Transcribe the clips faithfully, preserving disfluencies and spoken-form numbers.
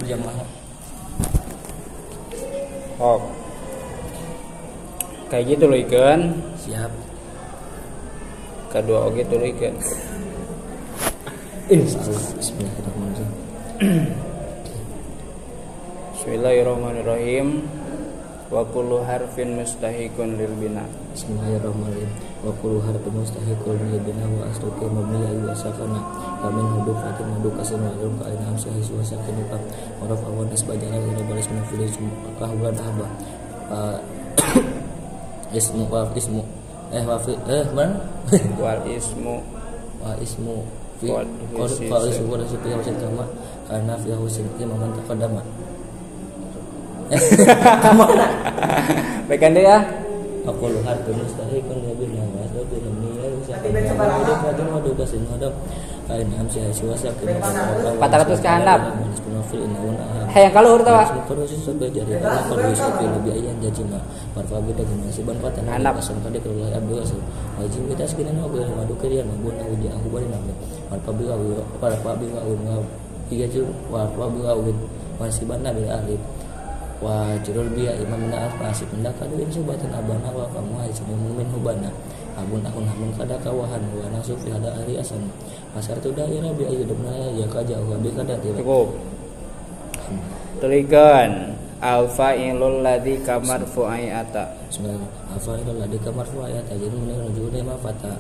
berjamaah. Oh. Kayak gitu loh ikan. Siap. Kedua oke tuh loh ikan. Insyaallah. Bismillahirrahmanirrahim. Bismillahirrahmanirrahim. Wa kullu harfin mustahiqun lil bina. Bismillahirrahmanirrahim. Wa kullu harfin mustahiqun lil bina wa asluki mabni wa sakana. Kamin huduf fatin huduf kasih malum ka aina amsah wa sakin ka waraf awan asbajana ila baris min fil ka bulan haba. Ismu wa ismu eh wa eh man Wal ismu wa ismu fi Wal qad ismu wa sipi wa kama karena fi husin man taqaddama. Kemana? Baikkan deh ya. Aku luhar tuh mustahikun ya bin nawas do bin niya usaha. Ada kado madu kasin hadap. Kain amsi hasyuasa empat ratus ke handap. Hey yang kalau urut apa? Terus sampai jadi apa kalau sepi lebih ayan jajima. Marfa beda gimana sih ban patan handap asam kade kalau abdu asal. Wajib kita sekian oge madu kalian mabun uji aku bari nabi. Marfa bila marfa bila ngau. Tiga jur marfa bila uin masih ban nabi ahli. Wa jurul biya imam na asif mendaka duin subatan abana wa kamu hai sami mumin hubana abun akun hamun kada kawahan wa nasuf fi hada ari asan pasar tu daerah bi ayu debna ya kaja wa bi kada tidak cukup. Tulikan al-fa'ilul ladzi kamarfu'i ata. Bismillah. Al-fa'ilul ladzi kamarfu'i ata jadi menuju ma fata.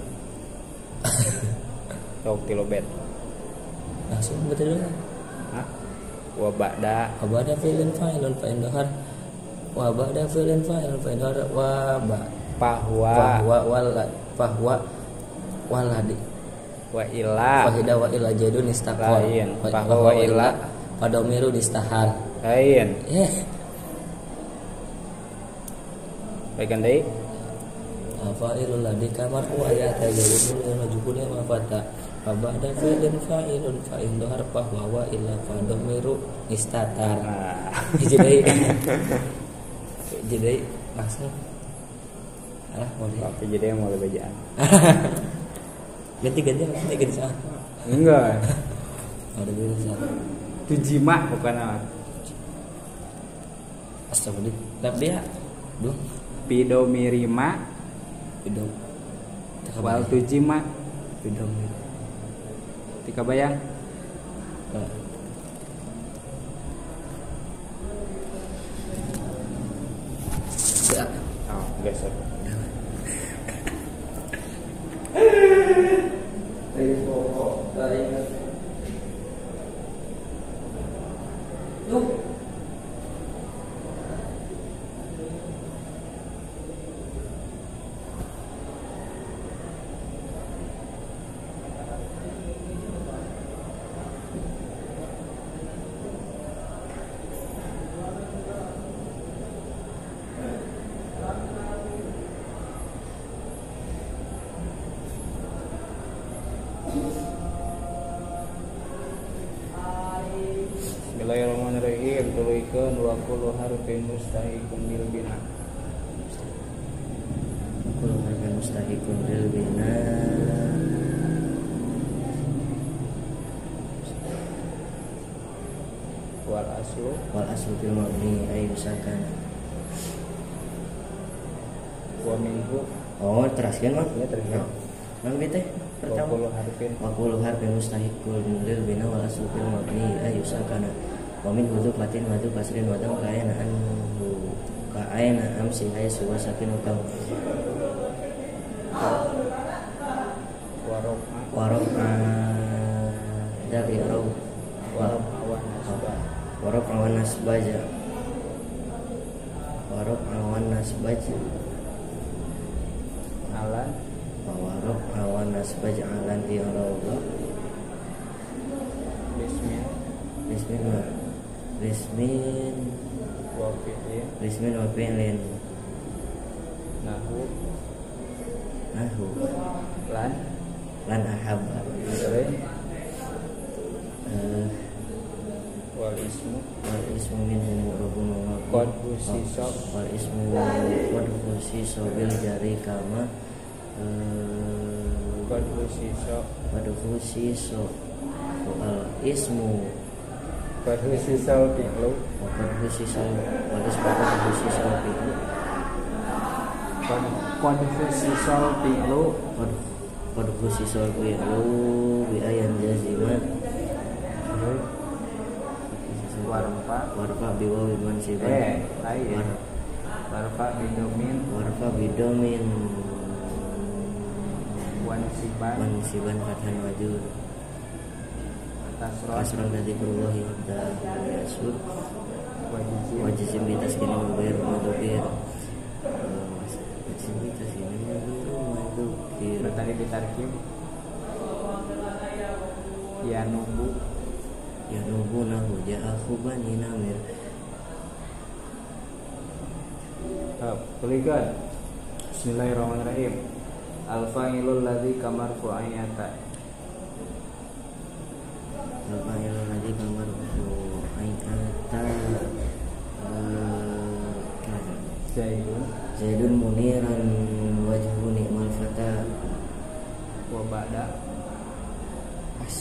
Tok tilobet. Langsung betul lah. Hah? Wa ba'da wa ba'da fi'lin fa'ilun fa indahar wa ba'da fi'lin fa'ilun fa indahar wa ba bahwa bahwa wal bahwa waladi wa ila fahida wa ila jadun istaqor bahwa wa ila padomiru distahar lain eh baikkan deh fa'ilul ladzi kamar wa ayata jadun rajulun ma fata fa ba'da fi'lin fa'ilun fa indahar bahwa wa ila padomiru istatar. Jadi jadi langsung ah boleh tapi jadi yang mulai bacaan ganti-ganti ganti ganti saat enggak ada dulu saat tujima bukan apa astagfirullah lab dia duh pidomirima pidom wal tujima pidom tika bayang ya oh geser dari pokok dari tuh Bismillahirrahmanirrahim. Tuluykeun wa kullu harfin mustahiqun lil bina. kullu harfin mustahiqun lil bina Wal aslu wal aslu fil mabni ay misalkan wa minhu oh teraskeun mah ya terus. Nang teh Wa pertama kullu harfin wa kullu harfin mustahiqun lil bina wal aslu fil mabni ay misalkan wa min hudu fatin wa du kasrin wa dam kaina an ka aina amsi hay suwa sakin ukam warok warok dari raw warok awan nasbah warok awan nasbaja warok awan nasbaja alan warok awan nasbaja alan di raw bismillah bismillah bismin wa fi'lin bismin wa fi'lin nahu nahu lan lan ahabba sering eh wal ismu wal ismu minhu mu'rabun wa qad husisa wal ismu qad husisa bil jari kama eh qad husisa qad husisa wal ismu Qad husisal fi'lu Qad husisal Walis qad husisal fi'lu Qad husisal fi'lu Qad Qad husisal fi'lu bi ayan jazimat warfa warfa biwawi mansiban eh lain warfa bidomin warfa bidomin wansiban mansiban fathan wajur kasron kasron dari berwahi dan yasud wajizim wajizim bitaskin mubair madukir wajizim bitaskin mubair madukir tadi ditarkib ya nubu ya nubu nahu ja'ahu bani namir. Tulikan Bismillahirrahmanirrahim. Al-fa'ilul ladzi kamarfu'ayata. Al-fa'ilul ladzi kamarfu'ayata. Zaidun Zaidun muniran wajhu ni'mal fata wa ba'da as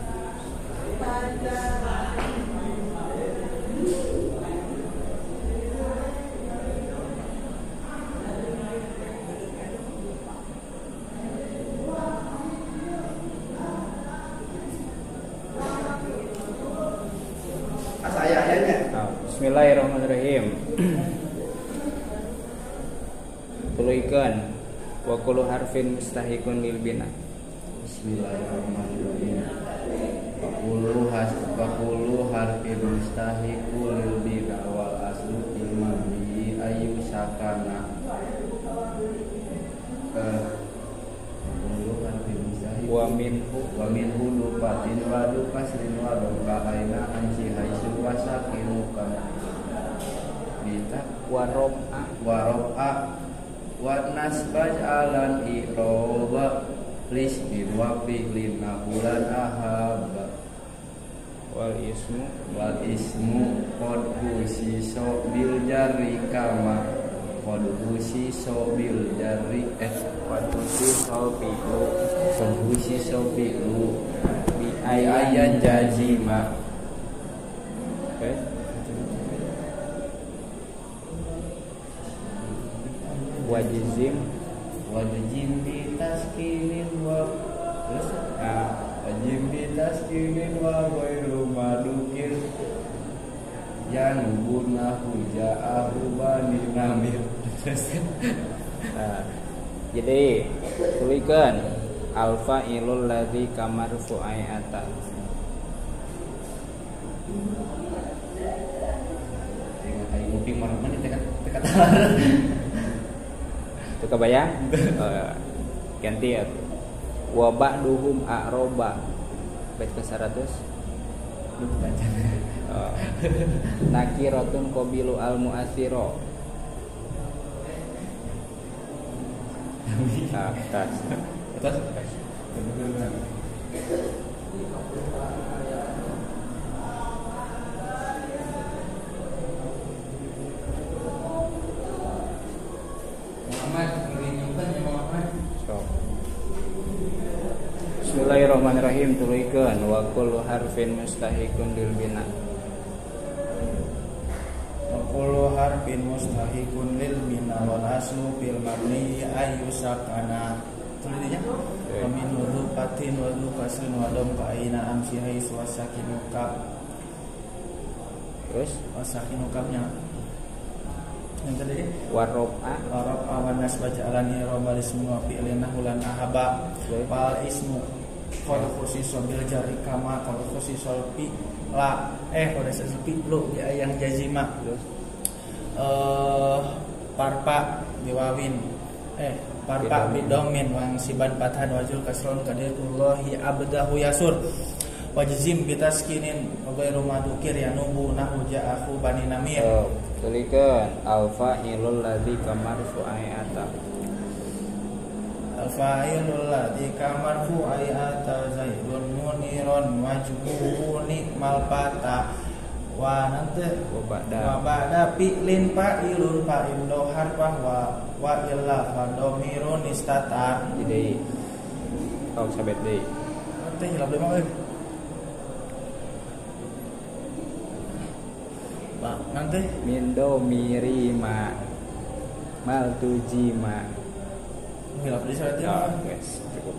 Bismillahirrahmanirrahim. Tuluikan wa kullu harfin mustahiqun lil bina. Bismillahirrahmanirrahim. Fakulu has fakulu harfin mustahiqul lil bina wal aslu fil mabni ayu sakana. Fakulu harfin mustahiq Wa minhu wa minhu lupatin wa kasrin wa dhamma aina ansi haisu wa sakinukan bita wa rob'a wa rafa wa nasbaj alan iroba lisbin wa fi'lin nahulan ahaba wal ismu wal ismu qad husiso bil jarri kama qad husiso bil jarri eh qad husiso fi'lu qad husiso fi'lu bi ay ayyan ayan jazima. okay. Wajizim Wajim bi taskinin wa terus nah, wajim bi taskinin wa ghairu madukir ya nubuna huja'ahu bani namir. nah. Jadi tulikan alfa ilul ladzi kamarfu'ayata. Tengok ayo mungkin mana tekat tekat. Itu kebayang? uh, ganti ya. Wa ba'duhum a'roba. Bait ke seratus. Uh, nakiratun qabilu al-mu'athiro. Nah, tas. Atas. Muhammad, menunjukkan ya Muhammad. So. Bismillahirrahmanirrahim. Tulikan wa kullu harfin mustahiqun lil bina. Kullu harfin mustahiqun lil bina wal aslu fil mabni ayu sakana. Tulisnya wa min lupatin wa lu kasrin wa dam ka aina amsi hais wa sakinuka. Terus Wa sakinukamnya. Yang tadi wa rob'a Arab awan nasbaj alani robal ismu wa fi'lin nahulan ahaba wal ismu qad khusiso bil jari kama qad khusiso fi la eh qad khusiso fi lu ya yang jazima. terus eh parpa biwawin eh parpa bidomin wang siban pathan wajul kasron kaditullahi abdahu yasur wajzim bitaskinin ghairu madukir ya nubu nahu ja'ahu bani namir. oh, tulikan alfa ilul ladzi kamarfu'ayata. Al-fa'ilul ladzi kamarfu'ayata zaidun munirun wajhuhu nikmal fata wa nanti Wa ba'da wa ba'da fi'lin fa'ilun fa'il do harfah wa wa illa fa dhamirun istatar. jadi oh sabet deui. Teh hilap deui mah euy. Nanti Mindo mirima maltujima. hilaf di sana Ya, guys, cukup.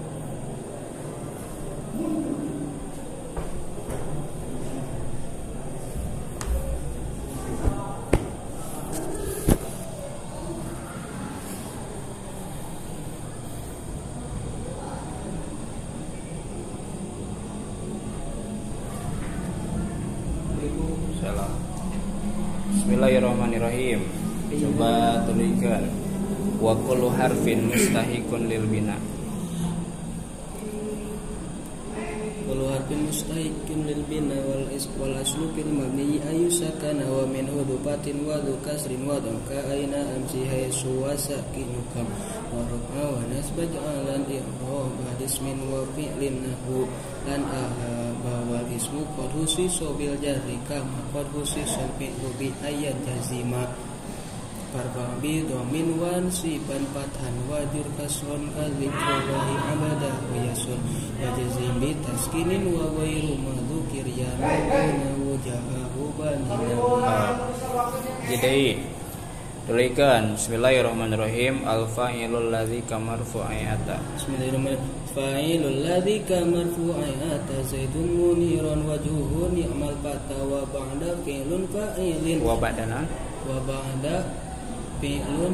Salam. Bismillahirrahmanirrahim. Coba tuliskan wa kullu harfin mustahiqun lil bina. Kullu harfin mustahiqun lil bina wal is wal aslu fil mabni ayusakana wa min hudufatin wa dhu kasrin wa dhamka aina amsi haysu wa sakinu kam wa rafa wa nasba ja'alan i'rab ismin wa fi'lin nahu lan ahaba wal ismu qad husiso bil jarri kama qad husiso fi'lu bi ayat jazima Farba bi domin wan siban pathan wajur kasron kadzikrullahi abada wa yasun wa jazim bi taskinin wa ghairu madzukir ya rabbuna wajahu banina. Jadi tuliskan Bismillahirrahmanirrahim al-fa'ilul ladzi kamarfu'ayata. Bismillahirrahmanirrahim. Fa'ilul ladzi kamarfu'ayata zaidun muniron wajhuhu ni'mal fata wa ba'da fi'lun fa'ilin Wa ba'dana wa ba'da fi'lun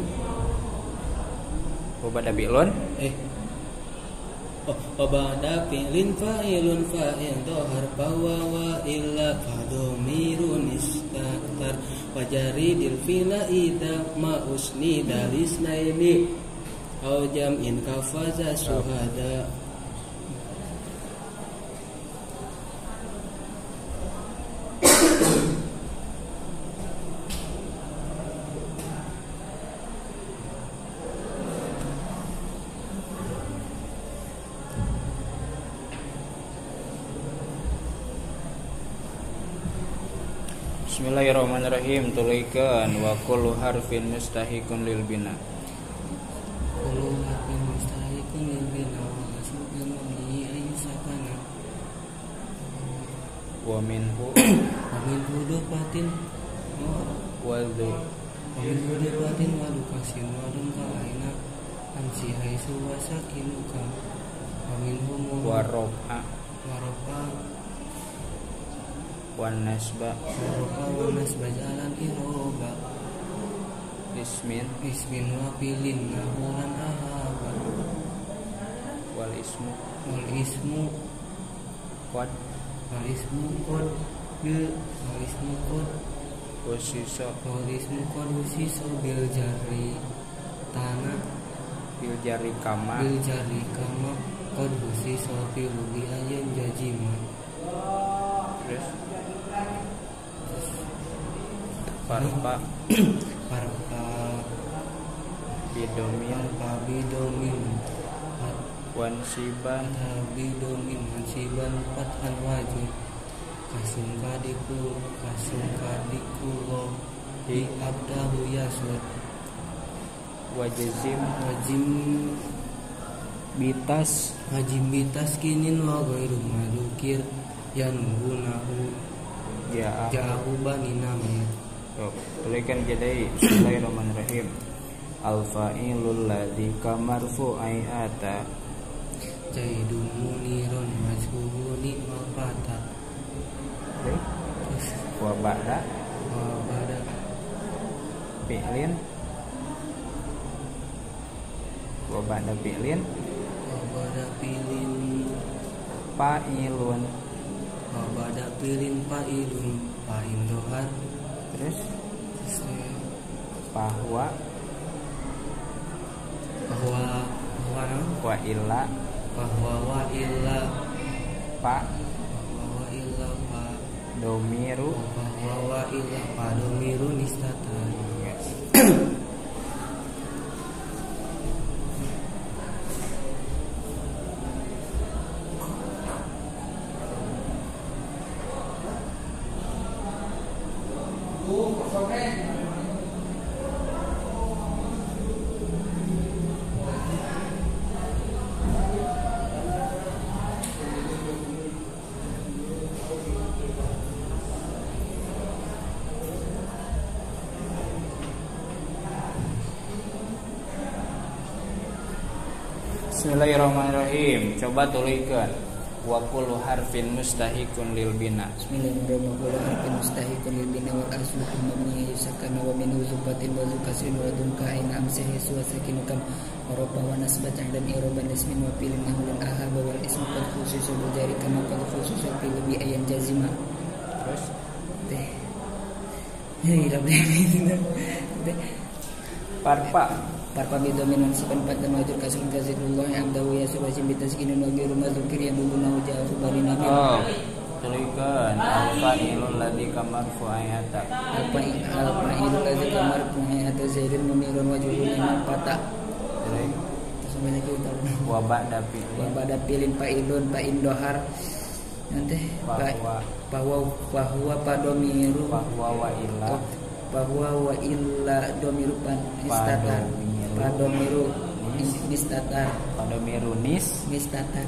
wa ba'da fi'lun eh oh, wa ba'da fi'lin fa'ilun fa'il dhahar bahwa wa illa fadomirun istatar wajaridil fila ida ma'usni dalisnaini au jam'in kafaza suhada. Bismillahirrahmanirrahim. Tuliskan wa kullu harfin mustahiqun lil bina. Kullu harfin mustahiqun lil bina wa asluhu mabni ayusakana Wa minhu wa min hudufatin wa dhu wa min hudufatin wa lukasin wa dunka aina amsi haisu wa sakinuka wa min humu wa rafa wa rafa wa nasba wa rafa wa nasba jalan iroba ismin ismin wa filin nahulan ahaba wal ismu wal ismu qad wal ismu qad bil wal ismu qad usisa wal ismu qad usiso bil jari tanah bil jari kama bil jari kama qad usiso bil bi ayan jajima. terus farfa Parpa bidomin parpa bidomin wan siban patha bidomin mansiban pathan wajib kasum kadiku kasum kadiku lo di abdahu yasud wa jazim wajim bitas wajim bitas kinin wa ghairu madukir yang gunahu ya ja'ahu bani namir. Yuk, tuliskan jadi Bismillahirrahmanirrahim. Al-fa'ilul ladzi kamarfu'ai ata Zaidun munirun majhuhu ni'mal fata wa ba'da wa bada fi'lin wa ba'da fi'lin wa bada pilin fa'ilun wa bada pilin fa'ilun fa'in dohar terus bahwa bahwa bahwa wa illa bahwa wa illa fa bahwa wa illa fa domiru bahwa wa illa fa domiru nistatan. yes. Bismillahirrahmanirrahim. Coba tuliskan. Wa kullu harfin mustahiqun lil bina. Bismillahirrahmanirrahim. Wa kullu harfin mustahiqun lil bina wal aslu fil mabni yusakana wa min zubatin wa zukasrin wa dumka aina amsahi wa sakinukam Oroba wa nasbatan dan iroban ismin wa pilin nahulun ahaba wal ismu qad khususu bujari kama qad khususu fil bi ayan jazima. Terus teh ini rabbi teh parpa parpa bidomin sipan patan wajur kasun kazidullah abdahu ya subhajim bitaskinun wa ghairu mazkir yang bubuna wajah subari nabi. Oh, tuliskan alfa ilul ladzi kamar fuayata. Alfa alfa ilul ladzi kamar fuayata zaidun munirun wajhul iman pata. Terus banyak kita Wa ba'da fi wa pada pilin pak ilun pak indohar nanti pak bahwa bahwa padomiru bahwa wa illa bahwa wa illa domiru pan istatar padomiru istatar padomiru nis istatar.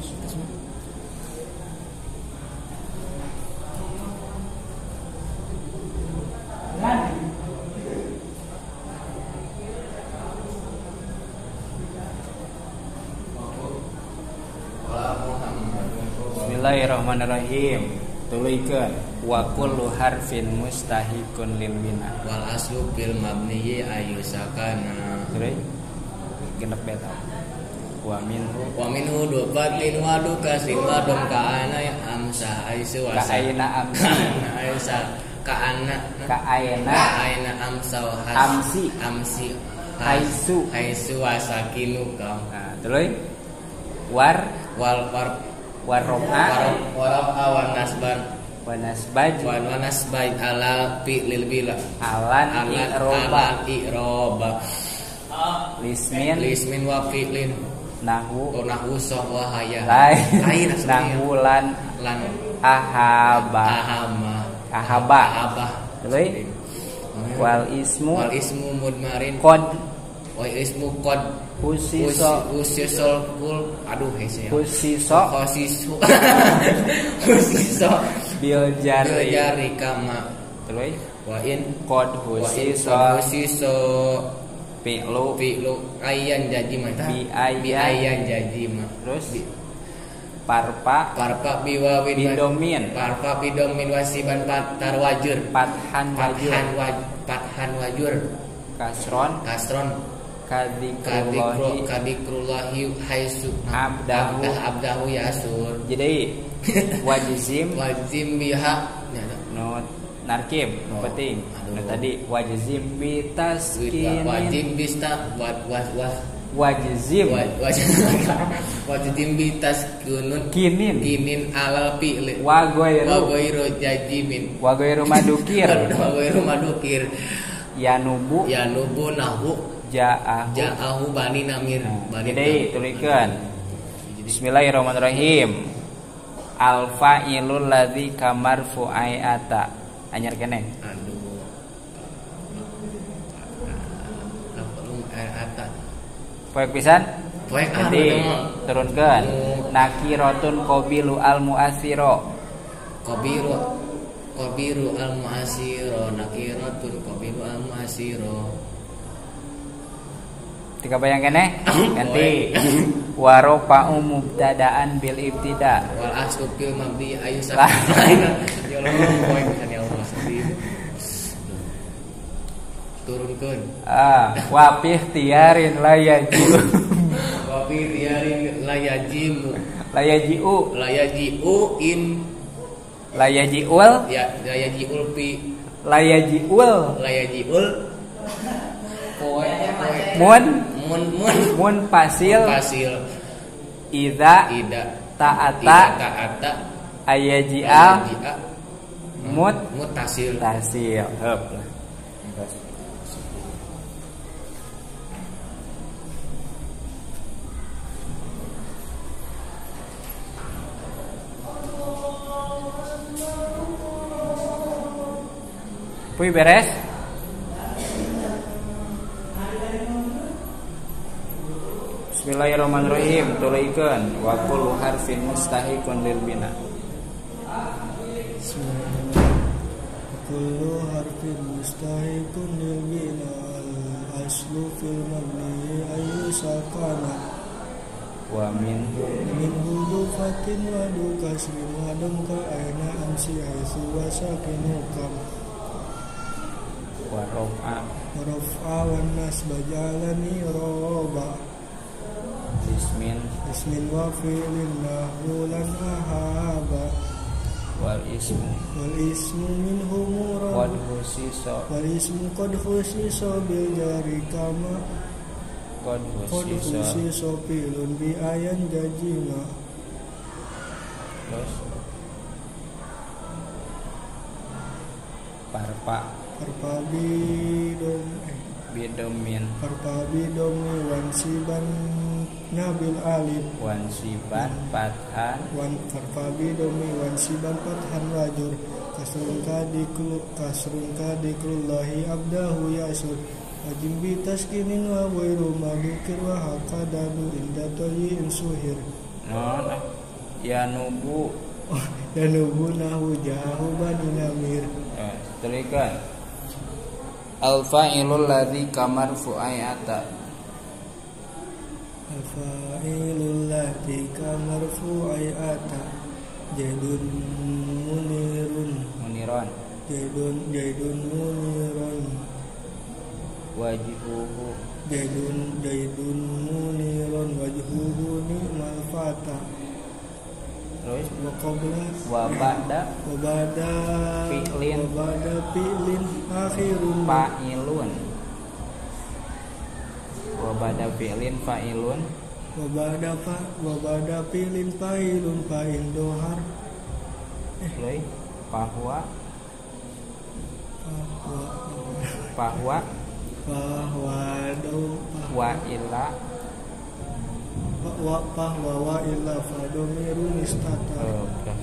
Bismillahirrahmanirrahim. Tuliskan wa kullu harfin mustahiqun lil bina. Wal aslu fil mabni ayusakana. Terus genep beta. Wa minhu Wa minhu dubatin wa dukasin wa dum kaana amsa aisu ka wasa. aina amsi Aisa kaana ka aina aina amsa wa has- Amsi. amsi Aisu. aisu wasakinu kam. Nah, terus war Wal war waroba warab awan nasban wa nasbaj wan nasbai ala fi lil bila alan ala iroba iroba lismin lismin wa fi'lin nahu nahu sahwa haya lain lain nahulan lan ahaba ahama ahaba abah terus wal ismu wal ismu mudmarin kod wal ismu qad husiso usisol kul aduh hese husiso khosisu husiso bil jari jari kama terus wa in kod wa in husiso husiso pi'lu fi'lu ayyan jadi mah Bi bi ayyan. ayyan jadi mah terus parpa parpa biwawin bidomin parpa bidomin wasiban patar wajur pathan wajur pathan waj pathan wajur kasron kasron kadikru kadikrullahi kadikrullahi haisu Abdahu. abdah abdahu yasur jadi wajizim wajim biha ya, no narkim Oh, penting aduh. no, tadi wajizim bitaskinin wajib bista wa wa wa wajizim wa- wajib wajib bitas gunun kinin kinin alal fi'li wa wa goiru ghairu jajimin wa goiru madukir wa ghairu madukir yanubu ya nubu nahu ja'ahu ja'ahu bani namir Nah, bani jadi tuliskan Bismillahirrahmanirrahim al fa'ilul ladzi kamar fu'ayata anyar keneh aduh apa lu ata poek pisan poek jadi anu turunkan nakiratun qabilu al mu'assiro qabiru qabiru al mu'asiro nakiratun qabiru al mu'asiro tiga bayang keneh ganti warofa mubtadaan bil ibtida wal aslu fil mabdi ayu Lah. sakina ya Allah poek pisan ya Allah sedih turunkeun ah wapih tiarin layaji wafi diarin layajimu layajiu layajiu in layajiul ya layajiul fi layajiul layajiul poe poe mun mun mun mun pasil pasil ida ida ta'ata ida ta'ata ayaji'a jia mut mutasil tasil heup Puy beres Bismillahirrahmanirrahim tulikeun wa kullu harfin mustahiqun lil bina kullu harfin mustahiqun lil bina al aslu fil mabni ayu sakana wa minhu min hudu fatin wa duka sima dongka aina amsi haitsu wa sakinukam wa raf'a rafa wan nasba jalani roba ismin ismin wa fi'lin nahwulan ahaba wal ismu wal ismu minhu murad qad khusisa wal ismu qad khusisa bil jari kama qad qad khusisa khusisa filun bi ayan jajima terus parpa perpabi dom eh bidomin perpabi domi wansiban nabil alif wansiban fathan wan perpabi domi wansiban fathan wajur kasrun kadiklu kasrun kadikrullahi abdahu yasur wajim bi taskinin wa wairu madukir wa hakadadu inda toyin suhir non ya nubu yanubu nahu jahu bani namir eh, tulikan al fa'ilul ladzi kamar fu'ayata al-fa'ilul lati kamarfu'i ata jaidun munirun muniron jaidun jaidun munirun wajhuhu jaidun jaidun munirun wajhuhu ni'mal fata terus wa qabla wa ba'da wa ba'da fi'lin wa ba'da fi'lin akhirun fa'ilun wa ba'da fi'lin fa'ilun wa ba'da fa wa ba'da fi'lin fa'ilun fa'il dohar terus bahwa bahwa bahwa bahwa do wa illa wa bahwa wa illa fadomirun istata oh, terus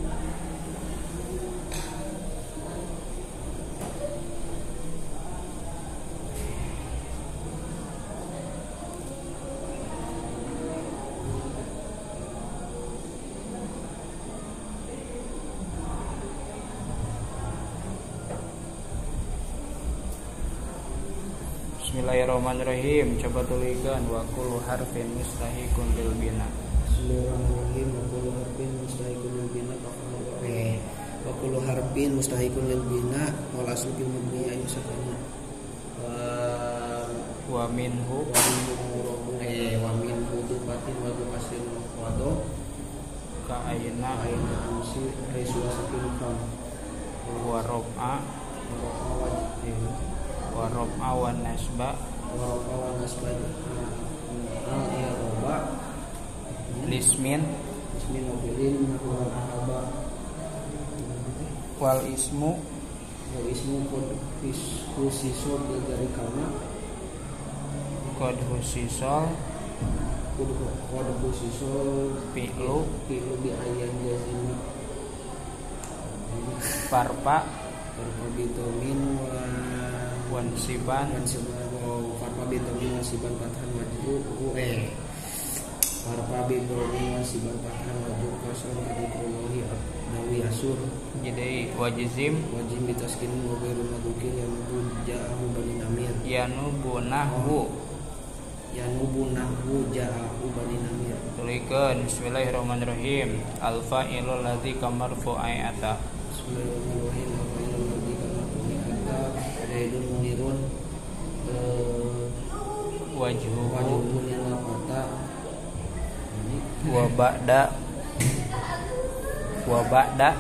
Bismillahirrahmanirrahim. Coba tuliskan wa kullu harfin mustahikun lil bina. Bismillahirrahmanirrahim. Wa kullu harfin mustahikun lil bina eh wa kullu harfin mustahikun lil bina wal aslu bil mabni ayu sakana wa Wa minhu wa minhu eh wa minhu tufatin wa tufasin wa do ka aina aina amsi haitsu sakin kam wa raf'a wa wajib wa raf'a wa nasba wa wa nasbah al ya roba lismin bismillahirrahmanirrahim wa haba wal ismu wa ismu qad khusiso bil jari kama qad khusisa qad qad khusiso fi'lu fi'lu bi ayyan jazim farpa farpa bitomin wa wansiban wansiban wa farpa bitomin wansiban fathan wajhu eh farpa bitomin wansiban fathan wajhu kasar kadikrullahi abdawi asur jadi wajizim wajib bitaskin wa ghairu madukir yang ja'ahu bani namir yanubunahu yanubunahu ja'ahu bani namir tuliskan bismillahirrahmanirrahim al fa'ilul ladzi kamar fu'ayata bismillahirrahmanirrahim wa fa'ilul ladzi kamar fu'ayata zaidun munirun wajhuhu wajibun yang lapata wa ba'da wa ba'da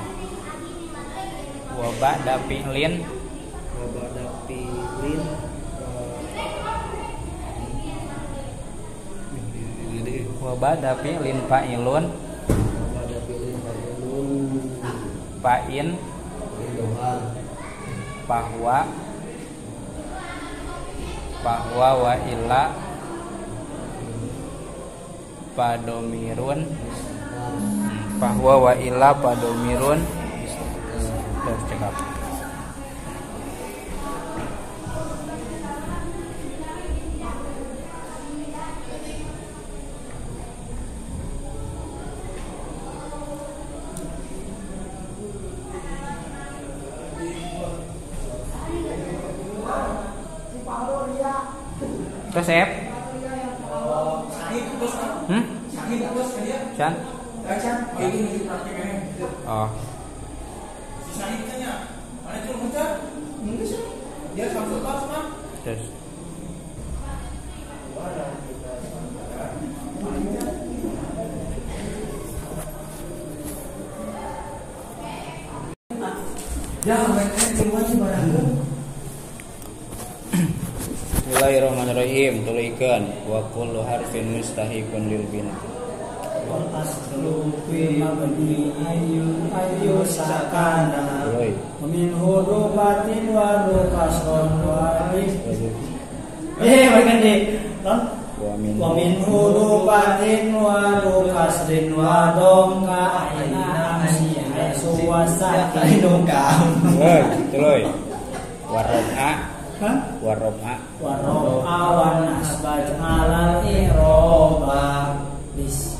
wa ba'da fi'lin wa ba'da fi'lin wa ba'da fi'lin fa'ilun wa ba'da fi'lin fa'ilun fa'in dohar bahwa bahwa wa illa padomirun bahwa wa illa padomirun terus cekap terus Ep hmm? Chan? Oh. Terus. Bismillahirrahmanirrahim. Tulihkan wa kullu harfin mustahiqun lil bina. Wal aslu fi mabni ayu ayu sakana min hurufatin wa kasron wa alif. Eh bagian di wa min hurufatin wa kasrin wa dom ka aina amsi suwasa kainum ka. Woi, tuloy. Warob'a. Hah? Warob'a. Warob'a wa nasbaj alal iroba. Bis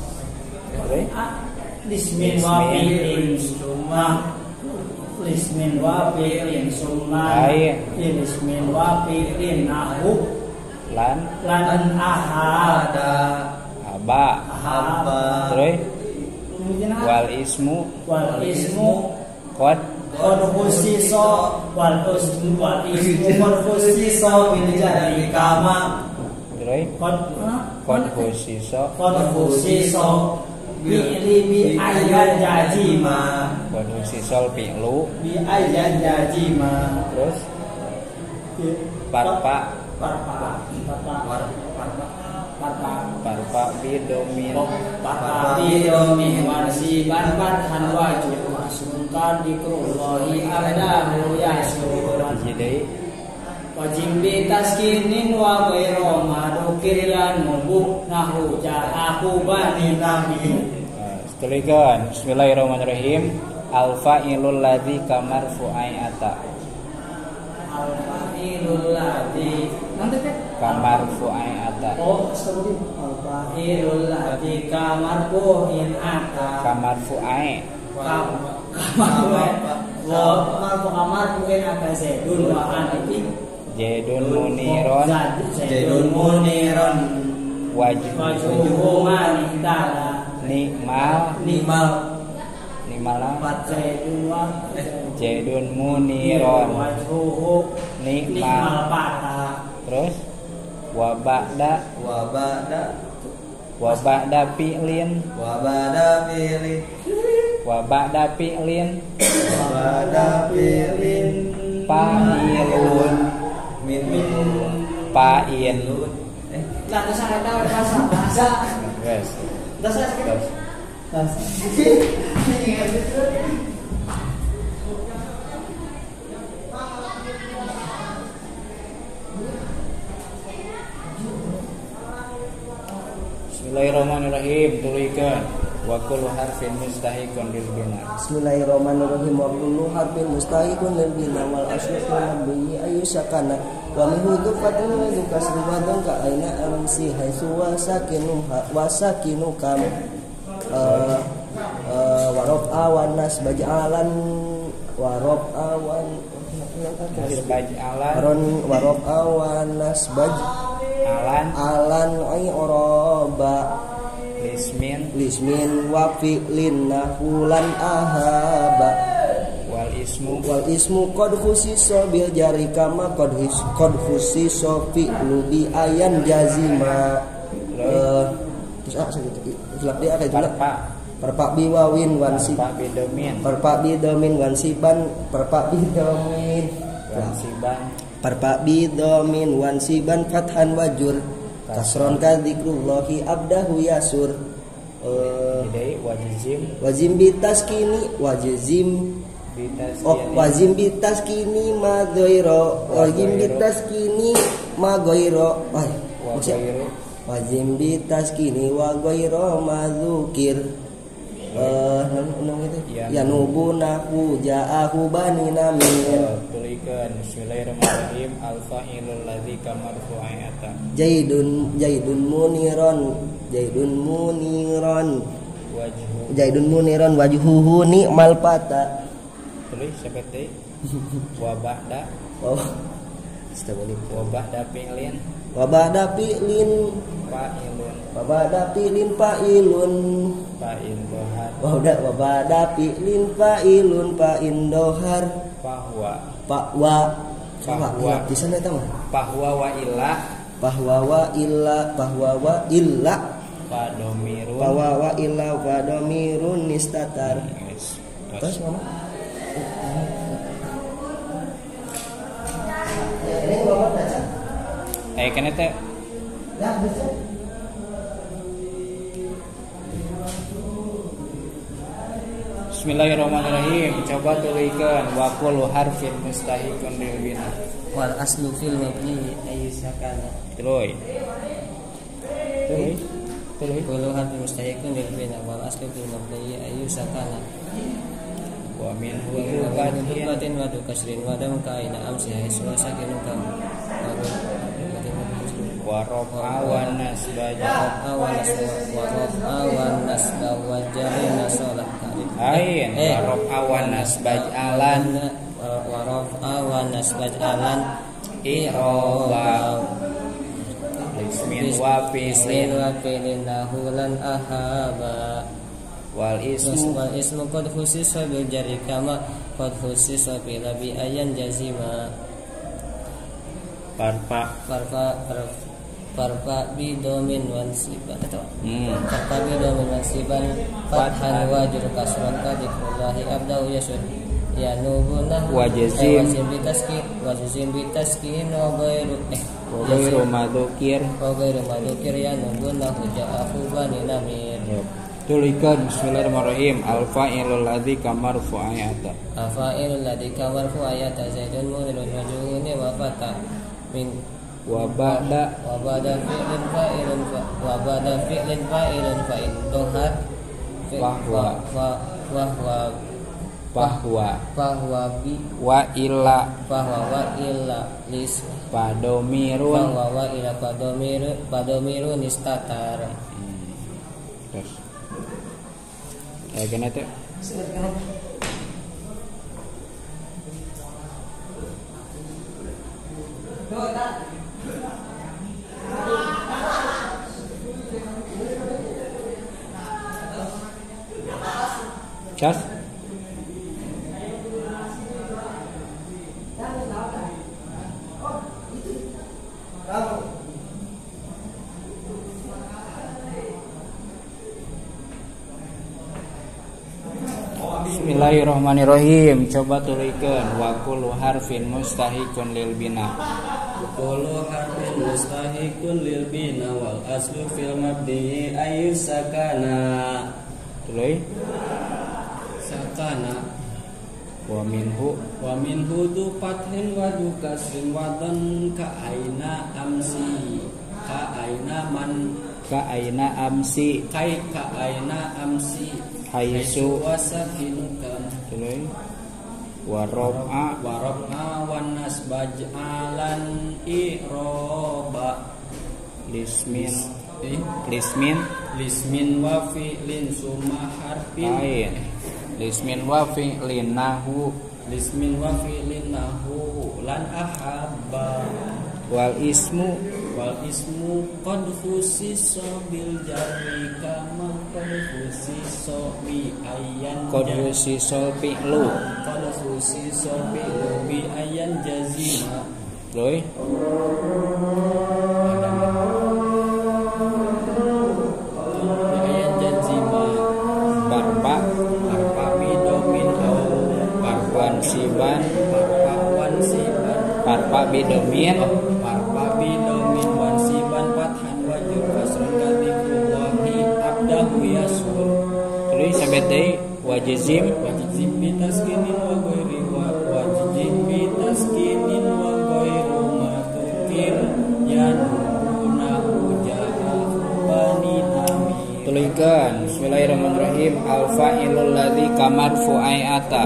Lismin wa fi'lin summa Lismin wa fi'lin summa Lismin wa fi'lin nahu Lan Lan ahada Aba Ahaba Terus Wal ismu Wal ismu Qad Qad khusiso Wal ismu Wal ismu Qad khusiso Bil jari kama Terus Qad khusiso Qad khusiso Bi'li bi ayat jajima Qad khusiso fi'lu Bi ayat jajima Terus Parpa Parpa Parpa Parpa Parpa bidomin Parpa bidomin Warsiban Fathan wajib Masungkan dikrullahi abdahu yasyur Jadi Wajib bitaskinin wa ghairu madukir lan nubuh nahu ja'ahu bani nabi. Setelahkan Bismillahirrahmanirrahim. Al-fa'ilul ladzi kamarfu'ai ata. Al-fa'ilul ladzi nanti kan kamarfu'ai ata. Oh, seperti al-fa'ilul ladzi kamarfu'in ata. Kamarfu'ai. Kamarfu'ai. Wa kamarfu'in ata sedun wa anti. Jaidun muniron Jaidun muniron Wajhuhu manidala Nikmal Nikmal Nikmal Jaidun wa Jaidun muniron Wajhuhu Nikmal patah. Terus Waba'da Wabada Waba'da fi'lin Wabada pilih Waba'da fi'lin Wabada pilih Fa'ilun Min min Fa'in Eh Lah terus ada bahasa bahasa. Yes. Bahasa Terus bahasa. Bismillahirrahmanirrahim. Tulihkan wa kullu harfin mustahiqun lil bina. Bismillahirrahmanirrahim. Wa kullu harfin mustahiqun lil bina wal aslu mabni ayu sakana wa min hudufatan wa kasri wa ka aina amsi haitsu wa sakinu wa sakinu kam wa rafa wa nas baj'alan wa rafa wa Baj'alan ron wa rafa wa nas alan alan ay oroba lismin lismin wa fi'lin nahulan ahaba wal ismu wal ismu qad khusiso bil jari kama qad his qad khusiso fi'lu bi ayan jazima. Eh terus ah segitu hilap dia kayak juga parpa parpa bi wawin wan si parpa bidomin parpa bi domin wan siban parpa bi domin wansiban parpa bi domin wan siban fathan wajur kasron ka dzikrullahi abdahu yasur. Uh, Jadi wajizim wajim bitaskini wajizim bitas oh wajim bitaskini ma ghairo wajim bitaskini ma ghairo wah wajairu wajim bitaskini wa ghairo ma dzukir eh nang itu ya nubuna ja'ahu bani namir. Tulikan Bismillahirrahmanirrahim. Al-fa'ilul ladzi kamarfu'ai ata. Jaidun jaidun muniron jaidun muniron Wajhu jaidun muniron wajhuhu ni'mal fata. Tulis seperti waba'da Oh. Astagfirullah. waba'da fi'lin wa ba'da fi'lin fa'ilun wa ba'da fi'lin fa'ilun fa'in dohar wa udah wa ba'da fi'lin fa'ilun fa'in dohar bahwa Pahwa coba Pahwa. di sana eta mah bahwa wa illa Pahwa wa illa Pahwa wa illa fadomirun Pahwa wa illa wa domirun nistatar. Yes. Terus mama ini mama baca eh kan eta ya bisa Bismillahirrahmanirrahim. Coba tuliskan wa kullu harfin mustahiqun lil bina. wal aslu fil mabni ayyusakana Tuloy. Tuloy. Tuloy. kullu harfin mustahiqun lil bina wal aslu fil mabni ayyusakana Wa min wa huwa min batin wa kasrin wa dam kaina amsi haiswa sakinu kam wa rafa wa nasbaja awan awan nasba wa jarina salat karim ain wa rafa wa nasbajalan wa rafa wa nasbajalan iroba ismin wa ismin fi'lin wa fi'lin nahulan ahaba wal ismu wal ismu qad khusisa bil jari kama qad khusisa bil bi ayan jazima parpa farfa farfa bi domin wan siban atau hmm farfa bi domin wan siban fathan wajur kasran kadiqullahi abdahu yasun ya nubuna Wa jazim. wajim bitaskin wajim bitaskin wa ghairu eh wa ghairu madzukir wa ghairu madukir ya nubuna huja'ahu bani namir. tuliskan bismillahirrahmanirrahim al fa'ilul ladzi kamarfu ayata Afa'ilul ladzi kamarfu ayata zaidun munirun wajhuni wa fata min wa ba'da wa ba'da fi'lin fa'ilun fa wa ba'da fi'lin fa'ilun fa in dohar Wahwa. wa wahwa bahwa bahwa bi wa illa bahwa wa illa lis padomirun bahwa wa illa padomiru padomiru nistatar. terus kayak gini tuh Cas Bismillahirrahmanirrahim. Coba tuliskan wa kullu harfin mustahiqun lil bina. Kullu harfin mustahiqun lil bina wal aslu fil mabni ayyus sakana. Tulis Sakana wa minhu wa minhu du fathin wa du kasrin wa dhan ka aina amsi ka aina man ka aina amsi kai ka aina amsi haisu wasakinukan tulis wa rafa wa rafa wan nasbaj'alan iroba lismin eh lismin lismin wa fi'lin summa harfin ain lismin wa fi'lin nahu lismin wa fi'lin nahu lan ahabba wal ismu wal ismu qad khusisa bil jarri kama qad khusisa bi ayyan qad khusisa fi'lu qad khusisa bi ayyan jazima tulis bi ayyan jazima barba arpa bidomin au barban siban arpa wan siban barba bidomin arpa bidomin wan siban fathan wajur kasrun kadiqullahi abdahu yasun tulis sampai deui wajizim wajib bitaskinin wa ghairi wa wajib bitaskinin wa ghairu matukir yanuna ujaha bani nami tuliskan bismillahirrahmanirrahim al fa'ilul ladzi kamarfu ayata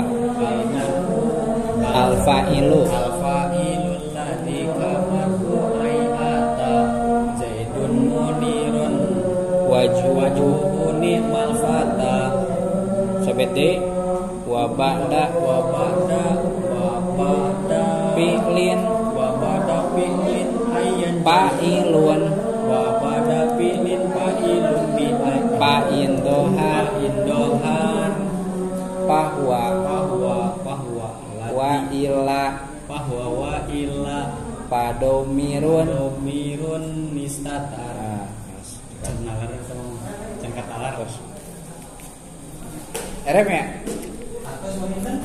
al fa'ilu al-fa'ilul ladzi kamarfu ayata zaidun munirun wajhu wajuhu ni'mal fata sampai deui wa ba'da wa ba'da wa ba'da fi'lin wa ba'da fi'lin ayyan Pailun wa pada pilin pailun bi Paindohar indohar Pahwa bahwa bahwa Wa ila bahwa wa ila Padomirun domirun nistatar Nah, cengalar sama cengkat alar Erem ya? Atas wanita